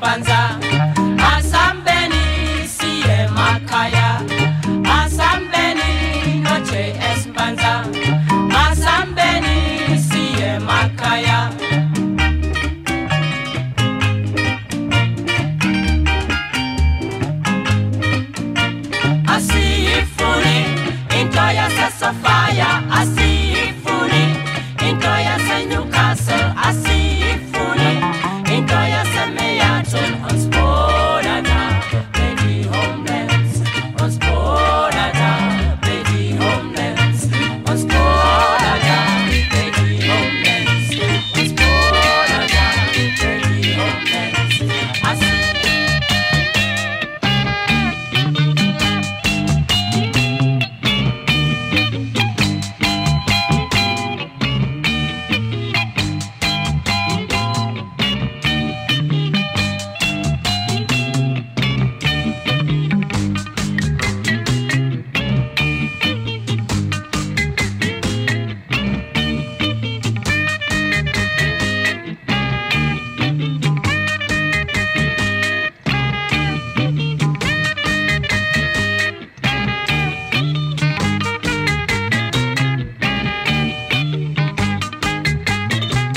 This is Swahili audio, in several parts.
Espanza. Asambeni siye makaya. Asambeni noche Espanza. Asambeni siye makaya. Asifuri intoya Sofia. Asifuri intoya Newcastle. Asifuri intoya Meatun. Ons Bodada Baby Homelands. Ons Bodada Baby Homelands. Ons Bodada Baby Homelands. Ons Bodada Baby Homelands.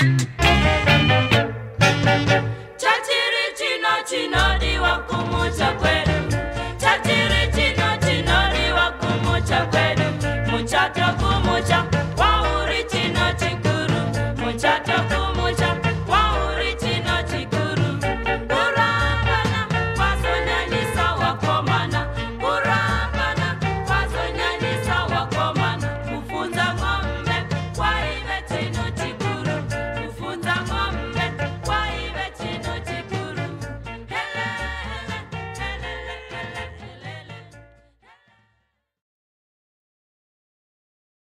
Chino di wakumoja